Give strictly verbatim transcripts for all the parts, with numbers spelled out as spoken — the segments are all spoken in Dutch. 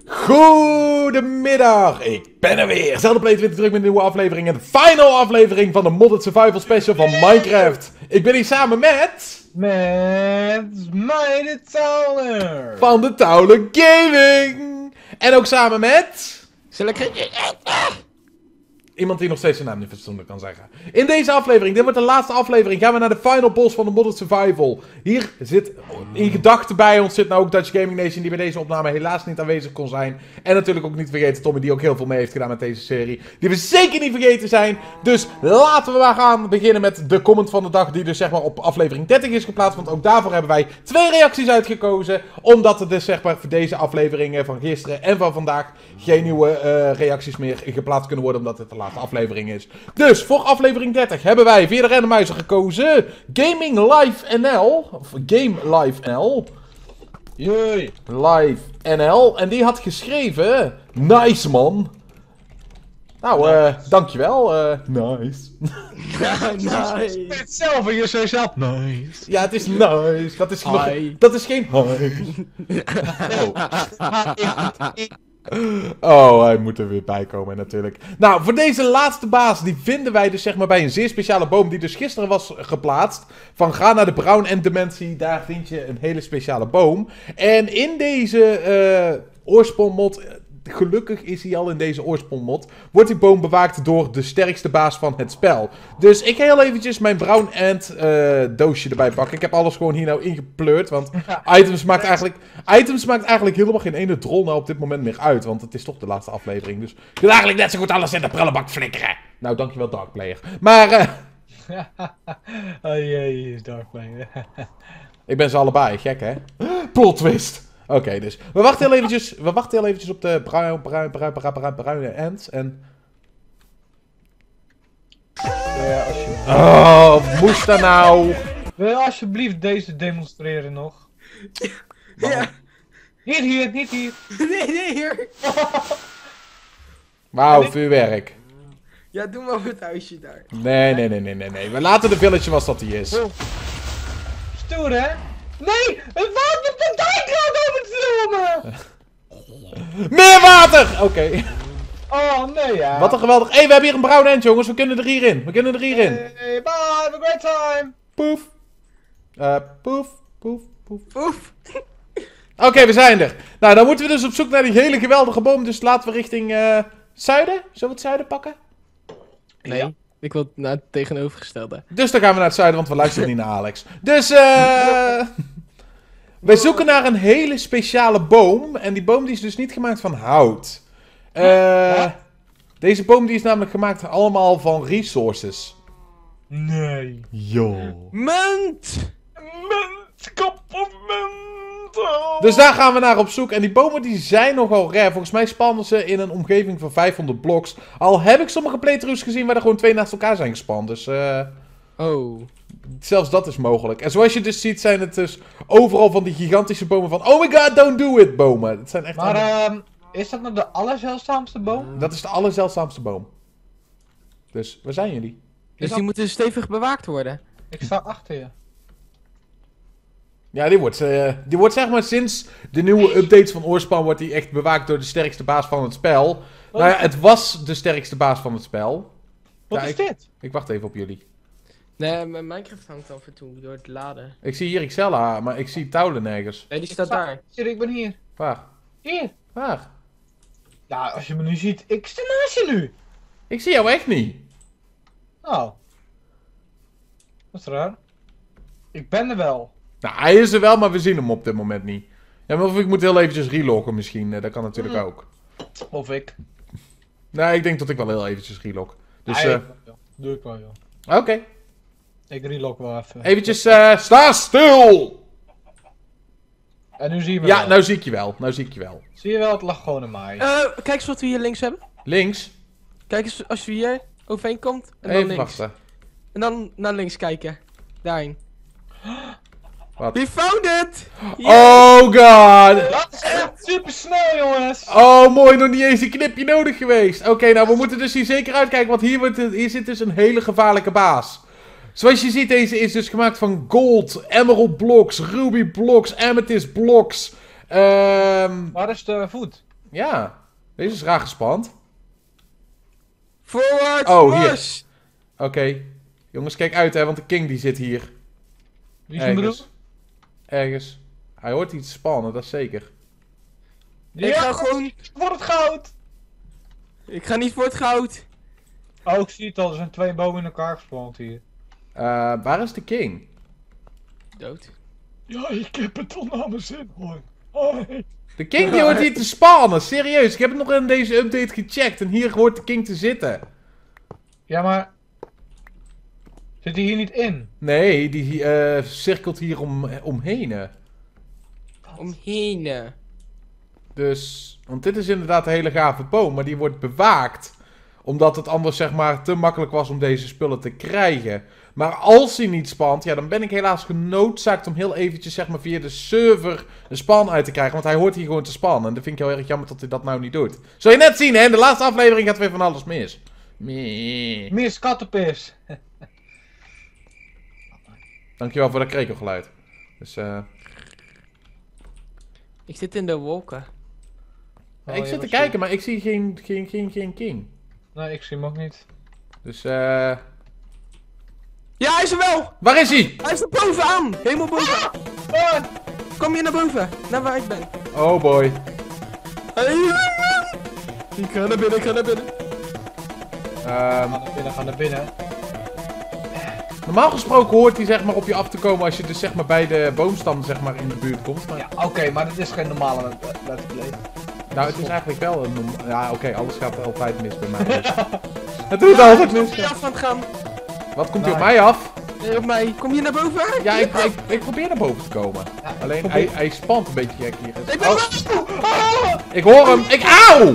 Goedemiddag, ik ben er weer. Zelfde Play twintig terug met een nieuwe aflevering. En de final aflevering van de Modded Survival Special van Minecraft. Ik ben hier samen met... Met mij de Towler. Van de Towler Gaming. En ook samen met... Zal ik... Iemand die nog steeds zijn naam niet fatsoenlijk kan zeggen. In deze aflevering, dit wordt de laatste aflevering, gaan we naar de final boss van de Modded Survival. Hier zit in gedachten bij ons zit nou ook Dutch Gaming Nation, die bij deze opname helaas niet aanwezig kon zijn. En natuurlijk ook niet vergeten Tommy, die ook heel veel mee heeft gedaan met deze serie. Die we zeker niet vergeten zijn. Dus laten we maar gaan beginnen met de comment van de dag, die dus zeg maar op aflevering dertig is geplaatst. Want ook daarvoor hebben wij twee reacties uitgekozen. Omdat er dus zeg maar voor deze afleveringen van gisteren en van vandaag geen nieuwe uh, reacties meer geplaatst kunnen worden, omdat het de laatste aflevering is. Dus voor aflevering dertig hebben wij via de randomizer gekozen Gaming Live N L. Of Game Live N L. Jee. Live N L. En die had geschreven... Nice, man. Nou, eh, uh, dankjewel. Uh, nice. Nice. Hetzelfde, je zei zelf. Nice. Ja, het is nice. Dat is, nog, Hi. dat is geen hi. Oh, hij moet er weer bij komen natuurlijk. Nou, voor deze laatste baas, die vinden wij dus zeg maar bij een zeer speciale boom die dus gisteren was geplaatst. Van ga naar de Brown End Dimensie, daar vind je een hele speciale boom. En in deze uh, oorsprongmod, gelukkig is hij al in deze oorsprongmod, wordt die boom bewaakt door de sterkste baas van het spel. Dus ik ga heel eventjes mijn Brown End uh, doosje erbij pakken. Ik heb alles gewoon hier nou ingepleurd, want items maakt eigenlijk, items maakt eigenlijk helemaal geen ene drol nou op dit moment meer uit. Want het is toch de laatste aflevering, dus ik wil eigenlijk net zo goed alles in de prullenbak flikkeren. Nou, dankjewel Darkplayer. Maar, uh, Oh jee, is Darkplayer. ik ben ze allebei, gek hè? Plot twist. Oké, okay, dus we wachten heel eventjes, we wachten heel eventjes op de bruin, bruin, bruin, bruin, bruin, bruine ends en... Ja, als je... Oh, moest dat nou? Wil je alsjeblieft deze demonstreren nog? Ja. Niet hier, niet hier. Nee, nee, hier. Wauw, vuurwerk. Ja, doe maar het huisje daar. Nee, nee, nee, nee, nee, nee. We laten de village was dat die is. Oh. Stoer, hè? Nee! Het water op de dijk gaat overstromen! Meer water! Oké. Okay. Oh, nee, ja. Wat een geweldig... Hé, hey, we hebben hier een brown end, jongens. We kunnen er hierin. We kunnen er hierin. Hey, bye, have a great time! Poef. Uh, poef, poef, poef. Oef. Oké, okay, we zijn er. Nou, dan moeten we dus op zoek naar die hele geweldige boom. Dus laten we richting uh, zuiden. Zullen we het zuiden pakken? Nee, ja. Ik wil naar het tegenovergestelde. Dus dan gaan we naar het zuiden, want we luisteren niet naar Alex. Dus, eh... wij zoeken naar een hele speciale boom. En die boom die is dus niet gemaakt van hout. Eh... Deze boom die is namelijk gemaakt allemaal van resources. Nee. Yo. Munt! Munt, kop of munt! Oh. Dus daar gaan we naar op zoek. En die bomen die zijn nogal rare. Volgens mij spannen ze in een omgeving van vijfhonderd bloks. Al heb ik sommige playthroughs gezien waar er gewoon twee naast elkaar zijn gespannen. Dus eh... Oh. zelfs dat is mogelijk. En zoals je dus ziet zijn het dus overal van die gigantische bomen van... Oh my god, don't do it bomen. Het zijn echt... Maar allemaal... uh, is dat nou de allerzeldzaamste boom? Dat is de allerzeldzaamste boom. Dus, waar zijn jullie? Dus dat... die moeten stevig bewaakt worden. Ik sta achter je. Ja, die wordt, uh, die wordt zeg maar sinds de nieuwe updates van Oorspan wordt die echt bewaakt door de sterkste baas van het spel. Wat nou ja, het was de sterkste baas van het spel. Wat ja, is ik, dit? Ik wacht even op jullie. Nee, mijn Minecraft hangt af en toe door het laden. Ik zie hier Xella, maar ik zie Towler nergens. Nee, die Ik staat sta- daar. Zie, ik ben hier. Waar? Hier. Waar? Ja, als je me nu ziet. Ik sta naast je nu. Ik zie jou echt niet. Oh. Dat is raar. Ik ben er wel. Nou, hij is er wel, maar we zien hem op dit moment niet. Ja, maar of ik moet heel eventjes reloggen misschien. Uh, dat kan natuurlijk Mm. ook. Of ik. Nee, ik denk dat ik wel heel eventjes relog. Dus, Nee, eh... ik wel, joh. Doe ik wel, joh. Oké. Okay. Ik relog wel even. Eventjes, uh, sta stil! En nu zie je me Ja, wel. nou zie ik je wel. Nou zie ik je wel. Zie je wel, het lag gewoon in mij. Eh, kijk eens wat we hier links hebben. Links. Kijk eens als je hier overheen komt. En dan Even links. wachten. En dan naar links kijken. Daarheen. Wat? We found it! Oh god! Dat is echt super snel, jongens! Oh, mooi, nog niet eens een knipje nodig geweest. Oké, okay, nou, we moeten dus hier zeker uitkijken, want hier, wordt het, hier zit dus een hele gevaarlijke baas. Zoals je ziet, deze is dus gemaakt van gold, emerald blocks, ruby blocks, amethyst blocks. Ehm... Waar is de voet? Ja, deze is raar gespand. Forward, Oh, hier. push! Oké. Okay. Jongens, kijk uit hè, want de king die zit hier. Wie is hem bedoeld? Ergens. Ergens. Hij hoort iets spannen, dat is zeker. Ik ga gewoon... Voor het goud! Ik ga niet voor het goud. Oh, ik zie het al. Er zijn twee bomen in elkaar gesplant hier. Uh, waar is de king? Dood. Ja, ik heb het al naar mijn zin, hoor. Hoi. De king die hoort hier te spannen, serieus. Ik heb het nog in deze update gecheckt en hier hoort de king te zitten. Ja, maar... Zit hij hier niet in? Nee, die uh, cirkelt hier om, omheen. hè. Omheen. Dus, want dit is inderdaad een hele gave boom, maar die wordt bewaakt. Omdat het anders zeg maar te makkelijk was om deze spullen te krijgen. Maar als hij niet spant, ja dan ben ik helaas genoodzaakt om heel eventjes zeg maar via de server een span uit te krijgen. Want hij hoort hier gewoon te spannen. En dat vind ik heel erg jammer dat hij dat nou niet doet. Zul je net zien hè, in de laatste aflevering gaat weer van alles mis. Mee. Mis kattenpis. Dankjewel voor dat krekelgeluid. Dus eh... Ik zit in de wolken. Oh, ik ja, zit te was kijken, maar ik zie geen, geen, geen, geen king. Nee, ik zie hem ook niet. Dus eh... Ja, hij is er wel! waar is hij? Hij is er bovenaan! Helemaal bovenaan! Ah! Kom je naar boven, naar waar ik ben. Oh boy. Hey. Ik ga naar binnen, ik ga naar binnen. Ehm, Ga naar binnen, ga naar binnen. normaal gesproken hoort hij zeg maar op je af te komen als je dus zeg maar bij de boomstam zeg maar in de buurt komt. Maar... Ja, oké, okay, maar dit is geen normale let's play. Nou, het is eigenlijk wel een norma- ja, oké, okay, alles gaat altijd mis bij mij. Dus. Het doet altijd mis. Kom je af aan het gaan? Wat komt hij op Nee. mij af? Nee, op mij. Kom je naar boven? Ja, ik, ik, ik probeer naar boven te komen. Ja, Alleen, probeer- hij, hij spant een beetje gek hier. Ik ben Oh, Ah! ik hoor hem. Ik, auw!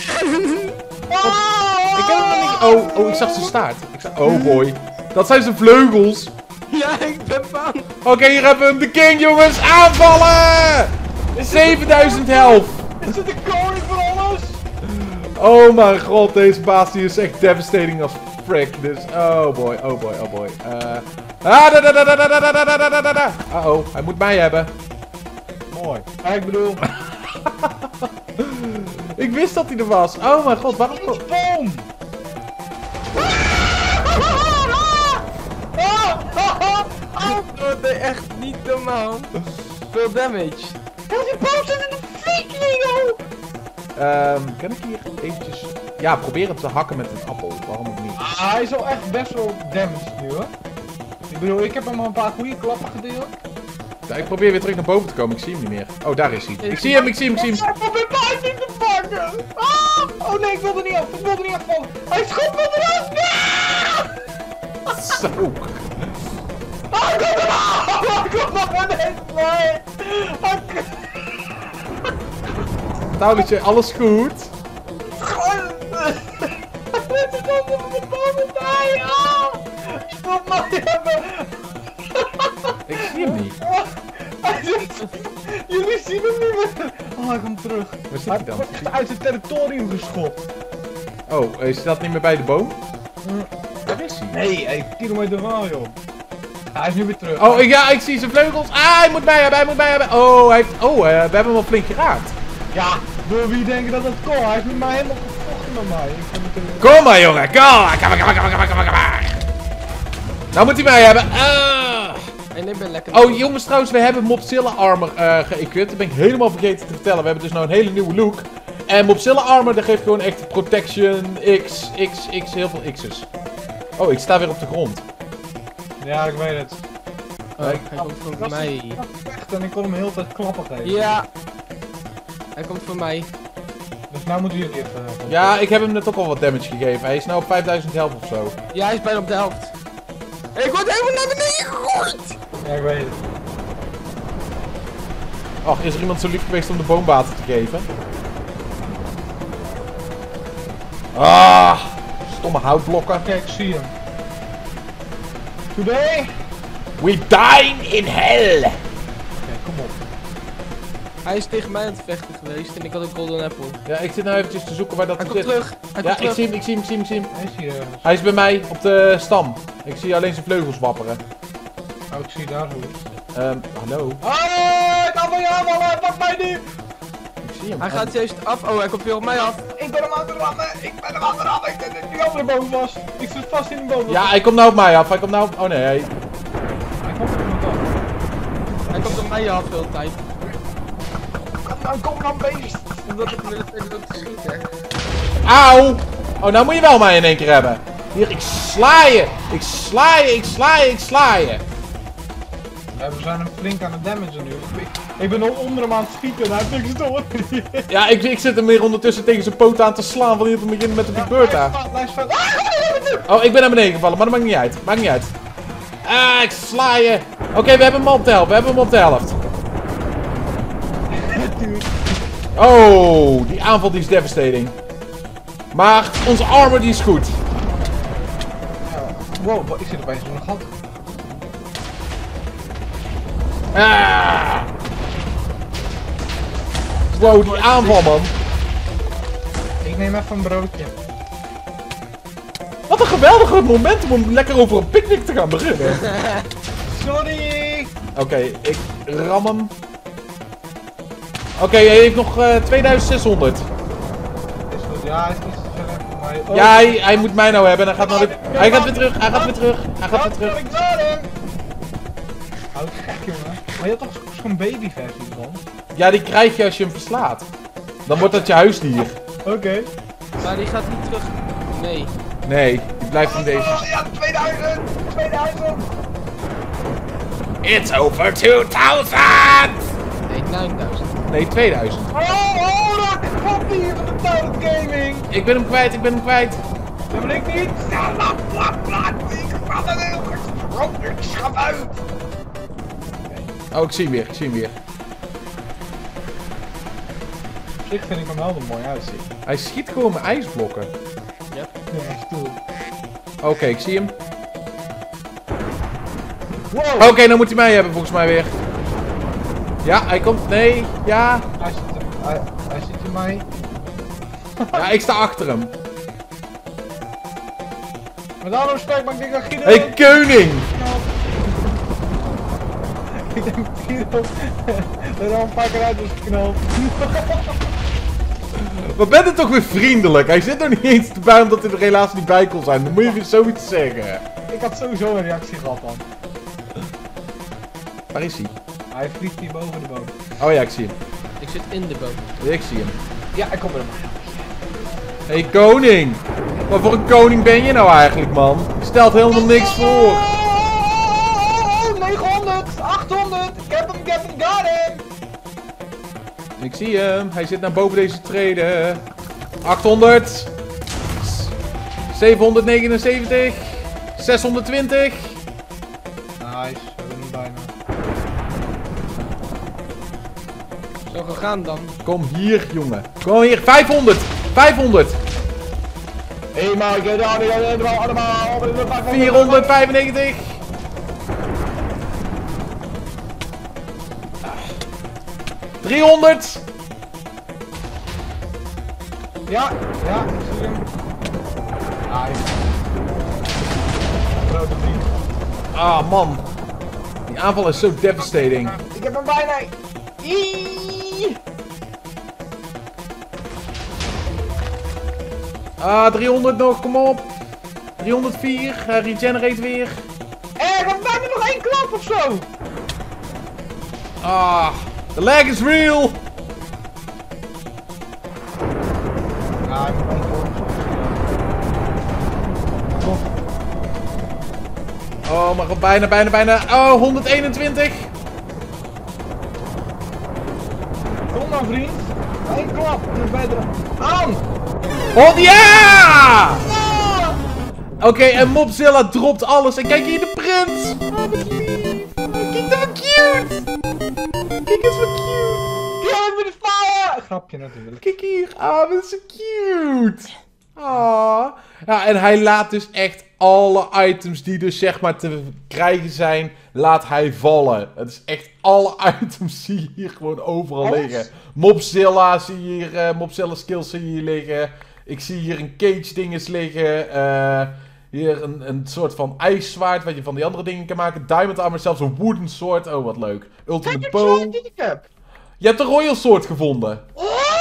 Ah! Ik heb hem nog niet. Oh, oh, ik zag zijn staart. Ik zag, oh boy. Dat zijn zijn vleugels. Ja, ik ben bang. Oké, okay, hier hebben we hem. De king, jongens. Aanvallen! zevenduizend health. Is dit de koning van alles? Oh mijn god, deze baas die is echt devastating als frick. Dus, oh boy, oh boy, oh boy. Uh, ah, da, da, da, da, da, da, da, da, da, da, da. Uh oh, hij moet mij hebben. Mooi. Ja, ik bedoel... Ik wist dat hij er was. Oh mijn god, waarom... Boom! Dat is echt niet normaal. Veel damage. Die boom zit in de flikkering, oh! Ehm, kan ik hier eventjes... Ja, probeer het te hakken met een appel. Waarom ook niet? Ah, hij is al echt best wel damaged nu, hoor. Ik bedoel, ik heb hem al een paar goede klappen gedeeld. Ja, ik probeer weer terug naar boven te komen. Ik zie hem niet meer. Oh, daar is hij. Ik zie hem, ik zie hem, ik zie hem. Ik probeer mij niet te pakken! Ah! Oh nee, ik wilde niet af, ik wilde niet afvallen. Hij schoot me eraf! Zo. Ah, kom eraf! Kom maar net bij! Touwtje, alles goed? Dit is onder de boven bij! Ah! Ik wil mij hebben! Ik zie hem niet. Hij zit- Jullie zien hem niet meer! Oh, hij komt terug. Waar zit Hij hij dan? wordt echt uit het territorium geschopt. Oh, is dat niet meer bij de boom? Waar is hij? Nee, hey, kilometer wel, joh. Hij is nu weer terug. Oh, ik, ja, ik zie zijn vleugels. Ah, hij moet mij hebben, hij moet mij hebben. Oh, hij heeft... Oh, uh, we hebben hem al flink geraakt. Ja, door wie denken dat het kon? Hij is met mij helemaal gevochten met mij. Ik heb het er- Kom maar, jongen. Kom maar, kom maar, kom maar, kom maar, kom maar, kom maar. Nou moet hij mij hebben. Ah. En ik ben lekker. Oh, jongens, trouwens, we hebben Mobzilla Armor uh, geëquipt. Dat ben ik helemaal vergeten te vertellen. We hebben dus nou een hele nieuwe look. En Mobzilla Armor, dat geeft gewoon echt protection, X, X, X, heel veel X's. Oh, ik sta weer op de grond. Ja, ik weet het. Oh, hij komt voor was mij. Echt, en ik kon hem heel de tijd klappen geven. Ja. Hij komt voor mij. Dus nou moeten jullie even... uh, Ja, ik heb hem net ook al wat damage gegeven. Hij is nou op vijfduizend health of zo. Ja, hij is bijna op de helft. Ik word helemaal naar beneden gegooid. Ja, ik weet het. Ach, is er iemand zo lief geweest om de boom water te geven? Ah, stomme houtblokken. Kijk, ik zie hem. Today? We dine in hell. Oké, kom op. Hij is tegen mij aan het vechten geweest en ik had een golden apple. Ja, ik zit nou eventjes te zoeken waar dat Hij zit. komt terug. Hij Ja, komt ik terug. zie hem, ik zie hem, ik zie hem, ik zie hem. Hij is hier ergens. Hij is bij mij op de stam. Ik zie alleen zijn vleugels wapperen. Oh, ik zie daar hoe. Ehm, hallo. Ah, ik kan van je aanvallen, pak mij niet! Ik zie hem. Hij gaat juist af. Oh, hij komt weer op mij af. Ik ben hem aan het rammen! Ik ben hem aan het rammen! Ik denk dat die andere boven was! Ik zit vast in de boven. Ja, hij komt nou op mij af. Hij komt nou op... Oh nee, hij... Hij komt er iemand af. Hij komt op mij af de hele tijd. Nou, kom dan beest! Omdat ik wil het ook te schieten. Auw! Oh, nou moet je wel mij in één keer hebben. Hier, ik sla je! Ik sla je, ik sla je, ik sla je! Ja, we zijn hem flink aan het damagen nu. Ik, ik ben nog onder hem aan het schieten en hij heeft niks door. Ja, ik, ik zit hem weer ondertussen tegen zijn poot aan te slaan wanneer het begint met de Big Bertha. Oh, ik ben naar beneden gevallen, maar dat maakt niet uit. Maakt niet uit. Ah, ik sla je! Oké, okay, we hebben hem op de helft, we hebben hem op de helft. Oh, die aanval die is devastating. Maar onze armor die is goed. Wow, ik zit opeens in een gat. Ah. Wow, die aanval, man. Ik neem even een broodje. Wat een geweldig momentum om lekker over een picknick te gaan beginnen. Sorry! Oké, okay, ik ram hem. Oké, okay, hij heeft nog uh, tweeduizend zeshonderd. Is goed, ja, hij is niet zo ver voor mij. Oh. Ja, hij, hij moet mij nou hebben en hij gaat, naar de... hij gaat weer terug, hij gaat weer terug, hij gaat weer terug. Ik got hem! Houd gek, jongen. Maar je had toch zo'n babyversie van? Ja, die krijg je als je hem verslaat. Dan wordt dat je huisdier. Oké. Okay. Maar die gaat niet terug. Nee. Nee, die blijft in deze. Oh, ja, tweeduizend! tweeduizend! It's over tweeduizend! Nee, negenduizend. Nee, tweeduizend. Oh, oh, Rak! Poppy hier van de Town Gaming! Ik ben hem kwijt, ik ben hem kwijt. Dat ben ik niet! Ja, laat, laat, laat! Ik ga er heel goed! Ik schat uit! Oh, ik zie hem weer, ik zie hem weer. Op zich vind ik hem wel er mooi uitzien. Hij schiet gewoon mijn ijsblokken. Ja. Ja, stoel. Oké, okay, ik zie hem. Wow! Oké, okay, dan moet hij mij hebben volgens mij weer. Ja, hij komt. Nee, ja. Hij ziet, hij, hij ziet in mij. Ja, ik sta achter hem. Met alle respect, maar ik denk dat Guido... Hé, hey, koning! Ik denk dat Guido er al een paar keer uit is geknald. Wat bent er toch weer vriendelijk? Hij zit er niet eens bij omdat hij er helaas niet bij kon zijn. Dan moet je weer zoiets zeggen. Ik had sowieso een reactie gehad dan. Waar is hij? Hij vliegt hier boven de boom. Oh ja, ik zie hem. Ik zit in de boom. Ik zie hem. Ja, ik kom er maar. Hé, hey, koning! Wat voor een koning ben je nou eigenlijk, man? Je stelt helemaal niks voor. Oh, negenhonderd, achthonderd, ik heb hem, ik heb hem, got hem! Ik zie hem. Hij zit naar boven deze treden. achthonderd. zevenhonderdnegenenzeventig. zeshonderdtwintig. Nice, we hebben hem bijna. Zo gegaan dan. Kom hier, jongen. Kom hier. vijfhonderd. vijfhonderd. Hé, maar ik heb er allemaal. vierhonderdvijfennegentig. driehonderd. Ja, ja, ik zie hem. Nice. Grote vriend. Ah, man. Die aanval is zo devastating. Ik heb hem bijna. Iiii. Ah, driehonderd nog. Kom op. driehonderdvier. Hij regenerate weer. Eh, ik heb bijna nog één klap of zo. Ah, the lag is real. Ja, ik moet één klap. Oh, maar bijna, bijna, bijna. Oh, honderdeenentwintig. Kom dan, vriend. Eén klap. Dan ben je er aan. Oh, ja! Ah! Oké, okay, en Mobzilla dropt alles. En kijk hier de prins. Oh, wat lief. Oh, kijk dat cute. Kijk eens wat cute. Kill with the fire! Grapje natuurlijk. Kijk hier. Ah, wat is zo cute. Ah. Ja, en hij laat dus echt alle items die dus zeg maar te krijgen zijn, laat hij vallen. Het is echt alle items zie je hier gewoon overal Alles? liggen. Mobzilla zie je hier, uh, Mobzilla skills zie je hier liggen. Ik zie hier een cage dinges liggen. Uh, hier een, een soort van ijszwaard wat je van die andere dingen kan maken. Diamond armor, zelfs een wooden sword. Oh, wat leuk. Ultimate bow. Die ik heb. Je hebt de royal sword gevonden. Oh!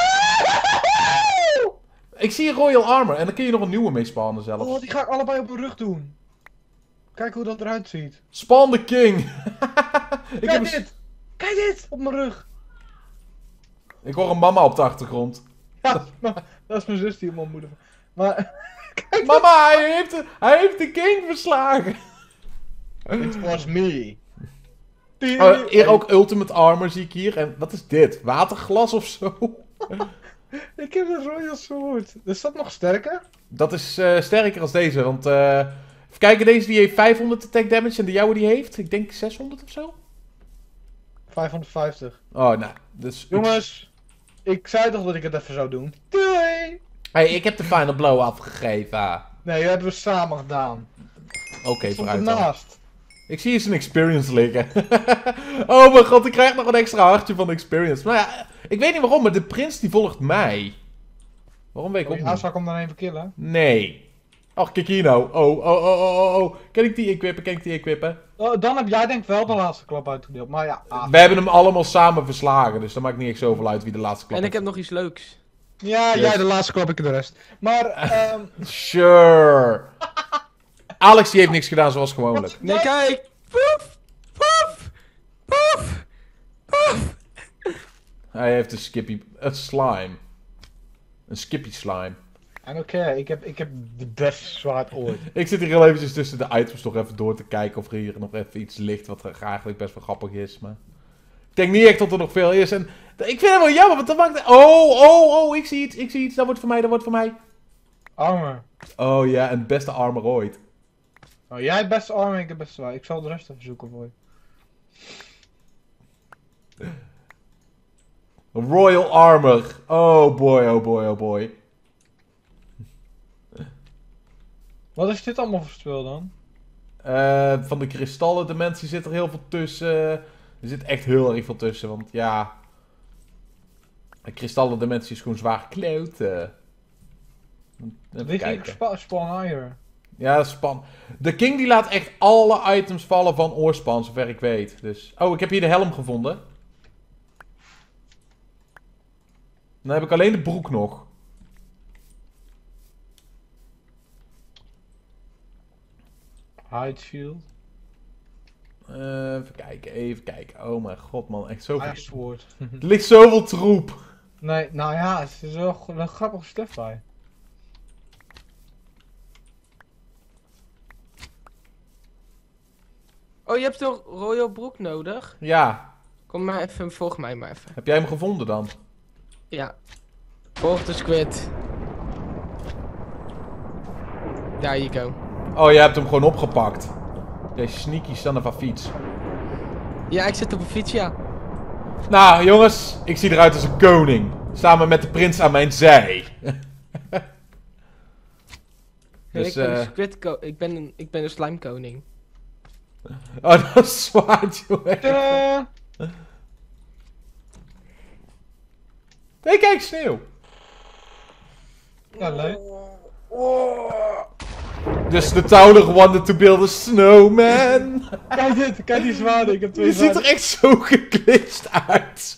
Ik zie Royal Armor en dan kun je nog een nieuwe mee spannen zelfs. Oh, die ga ik allebei op mijn rug doen. Kijk hoe dat eruit ziet. Spawn the King! ik Kijk heb dit! een... Kijk dit! Op mijn rug. Ik hoor een mama op de achtergrond. Ja, maar dat is mijn zus die op mijn moeder. Maar... Kijk, Mama, hij heeft, de, hij heeft de King verslagen! it was me. Uh, hier ook Ultimate Armor zie ik hier. En wat is dit? Waterglas of zo? Ik heb een Royal Sword. Is dat nog sterker? Dat is uh, sterker als deze, want... Uh, even kijken, deze die heeft vijfhonderd attack damage en de jouwe die heeft, ik denk zeshonderd of zo? vijfhonderdvijftig. Oh, nou, dus... Jongens, ik zei toch dat ik het even zou doen. Doei! Hey, ik heb de final blow afgegeven. Nee, dat hebben we samen gedaan. Oké, okay, Ik stond vooruit dan. ernaast. Ik zie eens een experience liggen. Oh mijn god, ik krijg nog een extra hartje van de experience. Maar ja, ik weet niet waarom, maar de prins die volgt mij. Waarom weet ik Oh, ook ja, niet? zou ik hem dan even killen? Nee. Ach, kijk hier nou. Oh, oh, oh, oh, oh, oh. Kan ik die equippen? Kan ik die equippen? Oh, dan heb jij denk ik wel de laatste klap uitgedeeld. Maar ja, ah. We hebben hem allemaal samen verslagen, dus dat maakt niet echt zoveel uit wie de laatste klap En ik heeft. heb nog iets leuks. Ja, Yes. jij de laatste klap, ik de rest. Maar, ehm... Sure. Alex die heeft niks gedaan zoals gewoonlijk. Nee, kijk! Poef! Poef! Poef! Poef! Hij heeft een skippy... een slime. Een skippy slime. I don't care, ik heb, ik heb de beste zwaard ooit. Ik zit hier heel eventjes tussen de items nog even door te kijken of er hier nog even iets ligt wat er eigenlijk best wel grappig is, maar... Ik denk niet echt dat er nog veel is en... Ik vind het wel jammer, want dat maakt... Oh, oh, oh, ik zie iets, ik zie iets. Dat wordt voor mij, dat wordt voor mij. Armor. Oh ja, en beste armor ooit. Oh, jij hebt beste armor, ik heb beste zwaard. Ik zal de rest even zoeken voor je. Royal armor. Oh boy, oh boy, oh boy. Wat is dit allemaal voor speel dan? Uh, van de kristallen dimensie zit er heel veel tussen. Er zit echt heel erg veel tussen, want ja... De kristallen dimensie is gewoon zwaar kloten. Even Weet je, kijken. spa spawn iron. Ja, span. De king die laat echt alle items vallen van oorspan, zover ik weet. Dus... Oh, ik heb hier de helm gevonden. Dan heb ik alleen de broek nog. Hide shield. Uh, even kijken, even kijken. Oh mijn god man, echt zoveel... Ice sword. Er ligt zoveel troep. Nee, nou ja, er is wel een grappig stuff bij. Oh, je hebt toch Royal broek nodig? Ja. Kom maar even, volg mij maar even. Heb jij hem gevonden dan? Ja. Volg de squid. Daar you go. Oh, jij hebt hem gewoon opgepakt. Jij sneaky son of a fiets. Ja, ik zit op een fiets, ja. Nou, jongens, ik zie eruit als een koning. Samen met de prins aan mijn zij. Dus, ik ben eh, een squid ko- ik ben een, ik ben een slime koning. Oh, dat is zwaar, jongen. Tadaa! Hé, kijk, sneeuw. Ja, leuk. Dus the Tauler wanted to build a snowman. Kijk dit, kijk die zwaarden, ik heb twee Je ziet er zwaarden. echt zo geglitst uit.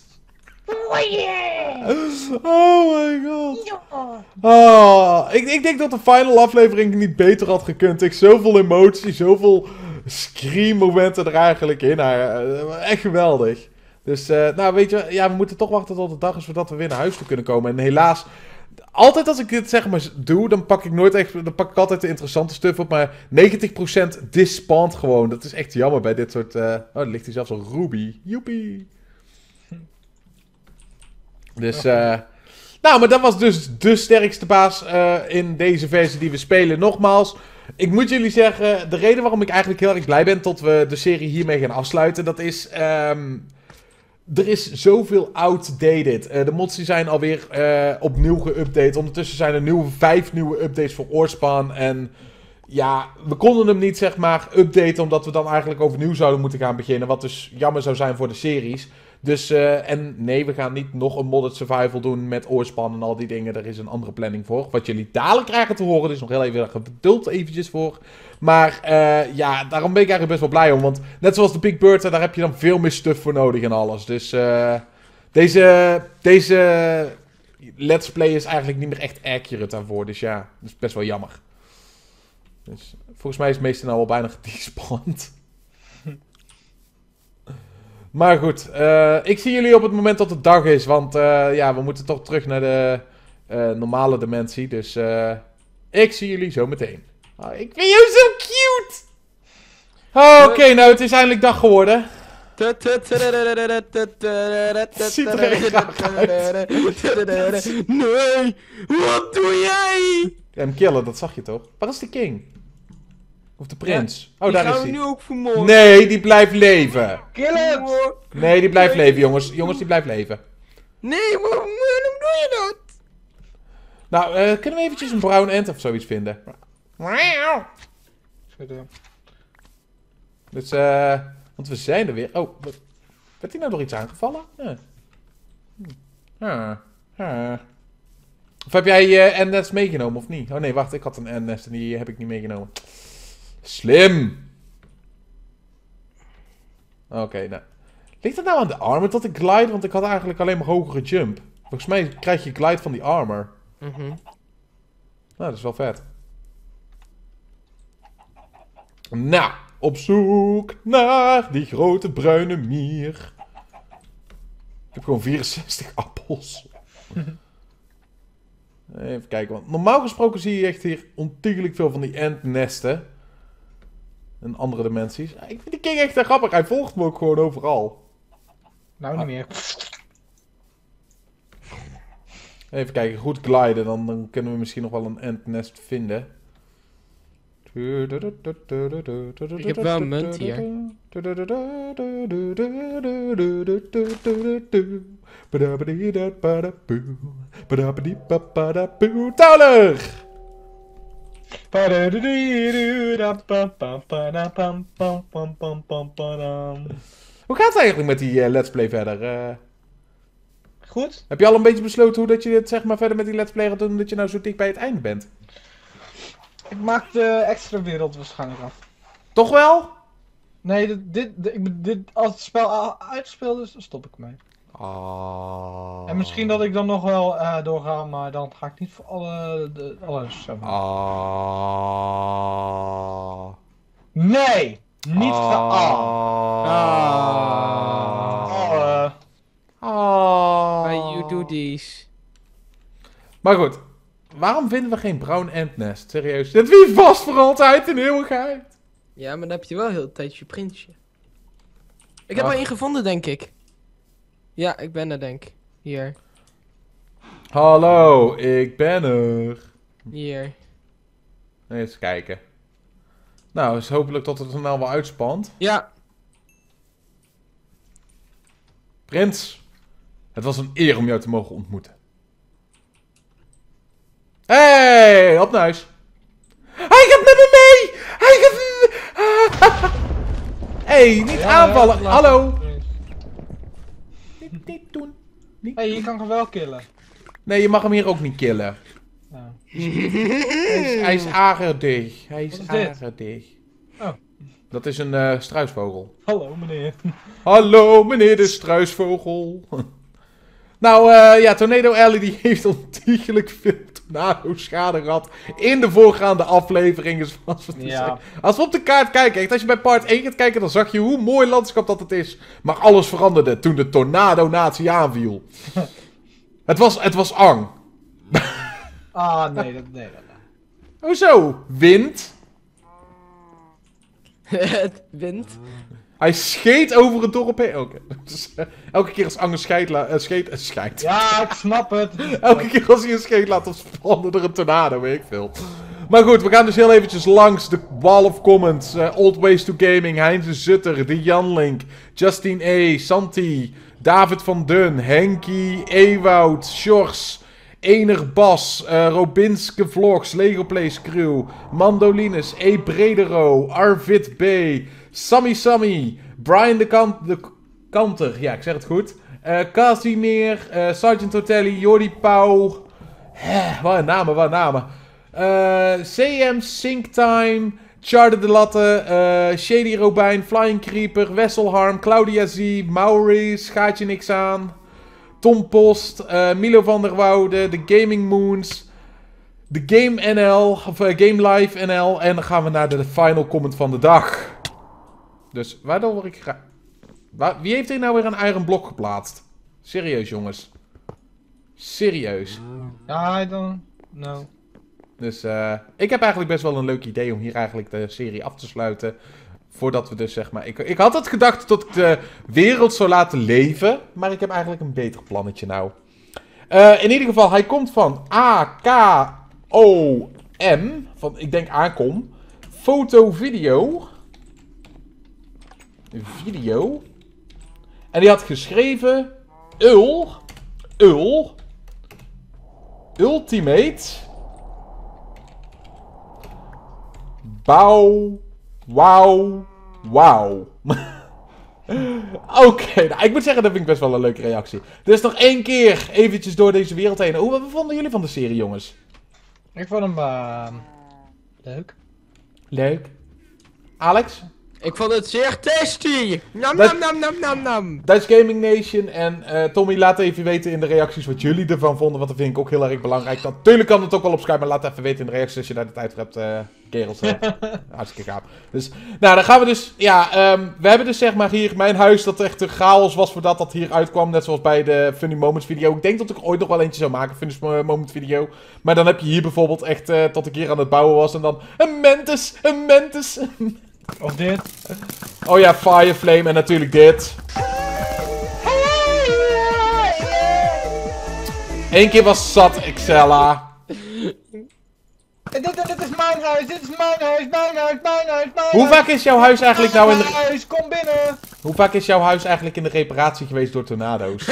Oh my god. Oh, ik, ik denk dat de final aflevering niet beter had gekund. Ik zoveel emotie, zoveel scream momenten er eigenlijk in. Nou, echt geweldig. Dus, uh, nou weet je, ja, we moeten toch wachten tot de dag is voordat we weer naar huis toe kunnen komen. En helaas, altijd als ik dit zeg maar doe, dan pak ik nooit echt, dan pak ik altijd de interessante stuff op. Maar negentig procent dispant gewoon. Dat is echt jammer bij dit soort, uh, oh, er ligt hier zelfs een Ruby. Joepie. Dus, eh... Uh, nou, maar dat was dus de sterkste baas uh, in deze versie die we spelen. Nogmaals, ik moet jullie zeggen, de reden waarom ik eigenlijk heel erg blij ben tot we de serie hiermee gaan afsluiten, dat is... Um, er is zoveel outdated. Uh, de mods die zijn alweer uh, opnieuw geüpdate. Ondertussen zijn er nieuwe, vijf nieuwe updates voor Oorspan. En ja, we konden hem niet zeg maar updaten omdat we dan eigenlijk overnieuw zouden moeten gaan beginnen. Wat dus jammer zou zijn voor de series. Dus, uh, en nee, we gaan niet nog een modded survival doen met oorspan en al die dingen. Er is een andere planning voor. Wat jullie dadelijk krijgen te horen, dus nog heel even geduld eventjes voor. Maar uh, ja, daarom ben ik eigenlijk best wel blij om. Want net zoals de Big Bird, daar heb je dan veel meer stuff voor nodig en alles. Dus uh, deze, deze Let's Play is eigenlijk niet meer echt accurate daarvoor. Dus ja, dat is best wel jammer. Dus volgens mij is het meeste nou al bijna gedespawned. Maar goed, uh, ik zie jullie op het moment dat het dag is. Want uh, ja, we moeten toch terug naar de uh, normale dimensie. Dus uh, ik zie jullie zo meteen. Oh, ik vind jou zo cute! Oh, oké, okay, nou het is eindelijk dag geworden. Het ziet er echt graag uit. Nee, wat doe jij? Hem killen, dat zag je toch? Waar is de king? Of de prins? Ja, oh, daar is hij. Die gaan we nu ook vermoorden. Nee, die blijft leven. Kill hem! Nee, die blijft leven, jongens. Jongens, die blijft leven. Nee, waarom, waarom doe je dat? Nou, uh, kunnen we eventjes een brown ant of zoiets vinden? Dus, eh... Uh, want we zijn er weer. Oh, werd hij nou door iets aangevallen? Ja. Ja. Ja. Of heb jij je uh, N-nest meegenomen of niet? Oh nee, wacht, ik had een N-nest en die heb ik niet meegenomen. Slim! Oké, okay, nou. Ligt het nou aan de armor dat ik glide? Want ik had eigenlijk alleen maar hogere jump. Volgens mij krijg je glide van die armor. Mhm. Nou, dat is wel vet. Nou, op zoek naar die grote bruine mier. Ik heb gewoon vierenzestig appels. Even kijken, want normaal gesproken zie je echt hier ontiegelijk veel van die endnesten. En andere dimensies. Ik vind die king echt grappig, hij volgt me ook gewoon overal. Nou, niet meer. Even kijken, goed gliden, dan, dan kunnen we misschien nog wel een endnest vinden. Ik heb wel een munt hier. Towler! Hoe gaat het eigenlijk met die uh, Let's Play verder? Uh, Goed. heb je al een beetje besloten hoe dat je dit zeg maar verder met die Let's Play gaat doen, dat je nou zo dik bij het einde bent? Ik maak de extra wereld waarschijnlijk af. Toch wel? Nee, dit, dit, dit, dit, als het spel uitgespeeld is, dan stop ik mee. Oh. En misschien dat ik dan nog wel uh, doorga, maar dan ga ik niet voor alle, de, alles zo. Oh. Nee! Niet oh. geaal. Ah. Oh. Why you do this? Maar goed. Waarom vinden we geen brown ant nest? Serieus. Dit wie vast voor altijd in eeuwigheid. Ja, maar dan heb je wel heel de tijd je prinsje. Ik heb Ach. er één gevonden, denk ik. Ja, ik ben er, denk ik. Hier. Hallo, ik ben er. Hier. Eens kijken. Nou, is hopelijk dat het er nou wel uitspant. Ja. Prins, het was een eer om jou te mogen ontmoeten. Hey, op naar huis. Hij gaat met me mee! Hij gaat... Hey, niet Ja, aanvallen. ja, Hallo. Niet, niet doen. Niet. Hé, hey, je kan hem wel killen. Nee, je mag hem hier ook niet killen. Ja. Hij is, hij is aardig. Hij is, Wat is dit? aardig. Oh. Dat is een uh, struisvogel. Hallo meneer. Hallo meneer de struisvogel. Nou uh, ja, Tornado Alley die heeft ontiegelijk veel tornado schade gehad in de voorgaande afleveringen. Zoals we Ja. Als we op de kaart kijken, echt, als je bij part één gaat kijken, dan zag je hoe mooi landschap dat het is. Maar alles veranderde toen de tornado-natie aanviel. het, was, het was ang. Ah, nee, dat, nee, dat. Hoezo? Wind? Het wind. Hij scheet over het dorp heen. Oké. Dus, uh, elke keer als Ang een scheid laat... Uh, scheet... Uh, scheid. Ja, ik snap het. Elke keer als hij een scheet laat ontspannen er een tornado, weet ik veel. Maar goed, we gaan dus heel eventjes langs de wall of comments. Uh, Old Ways to Gaming, Heinz de Zutter, De Janlink, Justine E, Santi, David van Dun, Henky, Ewoud, Sjors, Ener Bas, uh, Robinske Vlogs, Lego Plays Crew, Mandolines, E Bredero, Arvid B, Sammy Sammy, Brian de, Kan de Kanter, ja ik zeg het goed, uh, Casimir, uh, Sergeant Hotelli, Jordi Pauw, eh, wat een namen, wat een namen, uh, C M Sinktime, Charter de Latte, uh, Shady Robijn, Flying Creeper, Wesselharm, Claudia Z, Maurice, Gaatje Niks aan, Tom Post, uh, Milo van der Woude, de Gaming Moons, de Game N L, of uh, Game Live N L. En dan gaan we naar de final comment van de dag. Dus waardoor word ik graag... Waar... Wie heeft hier nou weer een iron blok geplaatst? Serieus, jongens. Serieus. Ja, I don't know. Dus uh, ik heb eigenlijk best wel een leuk idee om hier eigenlijk de serie af te sluiten. Voordat we dus zeg maar... Ik, ik had het gedacht tot ik de wereld zou laten leven. Maar ik heb eigenlijk een beter plannetje nou. Uh, in ieder geval, hij komt van A K O M. Van, ik denk aankom. Foto, video. Video. En die had geschreven... Ul. Ul. Ultimate. Bouw. Wauw. Wauw. Oké, okay, nou, ik moet zeggen, dat vind ik best wel een leuke reactie. Dus nog één keer eventjes door deze wereld heen. Hoe, wat vonden jullie van de serie, jongens? Ik vond hem uh, leuk. Leuk. Alex? Ik vond het zeer tasty! Nam Dat- nam nam nam nam nam! Dutch Gaming Nation en uh, Tommy, laat even weten in de reacties wat jullie ervan vonden. Want dat vind ik ook heel erg belangrijk. Natuurlijk kan het ook wel op Skype, maar laat even weten in de reacties als je daar de tijd voor hebt, uh, kerels. Uh, hartstikke gaaf. Dus, nou, dan gaan we dus, ja, um, we hebben dus zeg maar hier mijn huis dat echt een chaos was voordat dat hier uitkwam. Net zoals bij de Funny Moments video. Ik denk dat ik ooit nog wel eentje zou maken, Funny Moment video. Maar dan heb je hier bijvoorbeeld echt uh, tot ik hier aan het bouwen was en dan een Mentis, een Mentis. Of dit. Oh ja, Fireflame en natuurlijk dit. Eén keer was zat, Excella. Dit, dit, dit is mijn huis, dit is mijn huis, mijn huis, mijn huis, mijn Hoe huis. vaak is jouw huis eigenlijk nou in de... Mijn huis, kom binnen. Hoe vaak is jouw huis eigenlijk in de reparatie geweest door tornado's?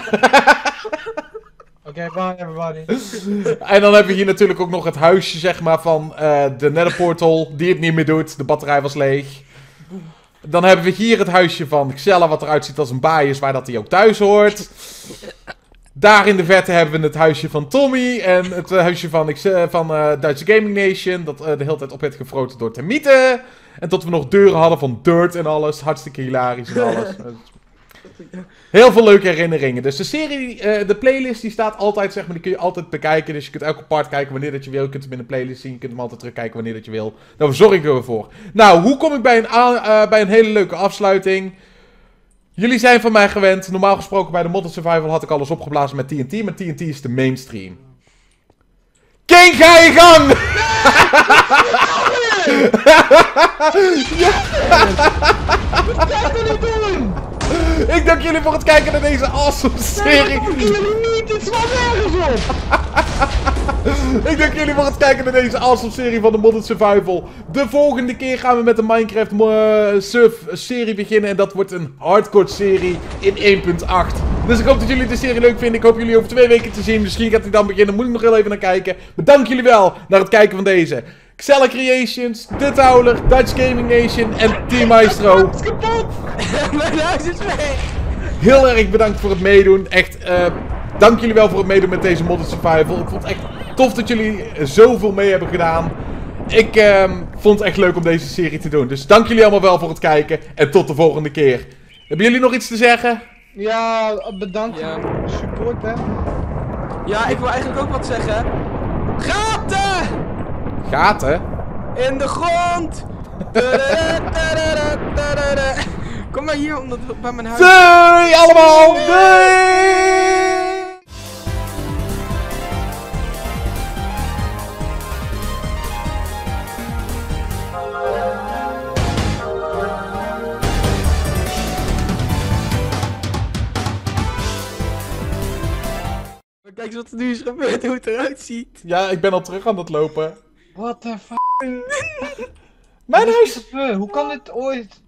Oké, okay, bye everybody. En dan hebben we hier natuurlijk ook nog het huisje, zeg maar, van uh, de Netherportal, die het niet meer doet. De batterij was leeg. Dan hebben we hier het huisje van Xella, wat eruit ziet als een baaiers, waar dat hij ook thuis hoort. Daar in de verte hebben we het huisje van Tommy en het uh, huisje van, uh, van uh, Dutch Gaming Nation, dat uh, de hele tijd op werd gefroten door termieten. En tot we nog deuren hadden van dirt en alles. Hartstikke hilarisch en alles. Heel veel leuke herinneringen. Dus de serie, uh, de playlist, die staat altijd, zeg maar, die kun je altijd bekijken. Dus je kunt elke part kijken wanneer dat je wil. Je kunt hem in de playlist zien. Je kunt hem altijd terugkijken wanneer dat je wil. Daar zorg ik ervoor. Nou, hoe kom ik bij een, uh, bij een hele leuke afsluiting? Jullie zijn van mij gewend. Normaal gesproken bij de Modded Survival had ik alles opgeblazen met T N T. Maar T N T is de mainstream. King, ga je gang! Wat kan je nu doen? Ik dank jullie voor het kijken naar deze awesome serie. Nee, dat doen jullie niet, dit slaat nergens op. Ik dank jullie voor het kijken naar deze awesome serie van de Modded Survival. De volgende keer gaan we met de Minecraft uh, Surf serie beginnen. En dat wordt een hardcore serie in één punt acht. Dus ik hoop dat jullie de serie leuk vinden. Ik hoop jullie over twee weken te zien. Misschien gaat hij dan beginnen. Moet ik nog heel even naar kijken. Bedankt jullie wel naar het kijken van deze. Xella Creations, De Towler, Dutch Gaming Nation en Team Maestro. Mijn huis is weg! Heel erg bedankt voor het meedoen. Echt, uh, dank jullie wel voor het meedoen met deze Modded Survival. Ik vond het echt tof dat jullie zoveel mee hebben gedaan. Ik uh, vond het echt leuk om deze serie te doen. Dus dank jullie allemaal wel voor het kijken. En tot de volgende keer. Hebben jullie nog iets te zeggen? Ja, bedankt Ja. voor de support, hè. Ja, ik wil eigenlijk ook wat zeggen. Gaten! Gaten? In de grond! Tadada, tadada, tadada. Kom maar hier, omdat we bij mijn huis... Doei allemaal! Doei! Kijk eens wat er nu is gebeurd, hoe het eruit ziet. Ja, ik ben al terug aan het lopen. What the f***? Mijn huis! Hoe kan dit ooit?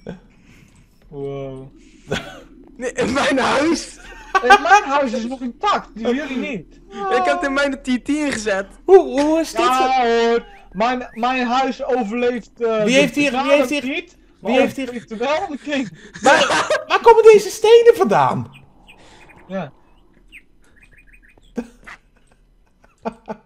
Wow. Nee, in mijn huis! Eh, Mijn huis is nog intact, die jullie niet. Ik heb het in mijn T T ingezet. Hoe, hoe is dit? Ja hoor, mijn, mijn huis overleeft. uh, Wie de heeft hier- wie totale heeft hier- niet, wie maar heeft hier- overleeft wel de king. Waar, waar komen deze stenen vandaan? Ja.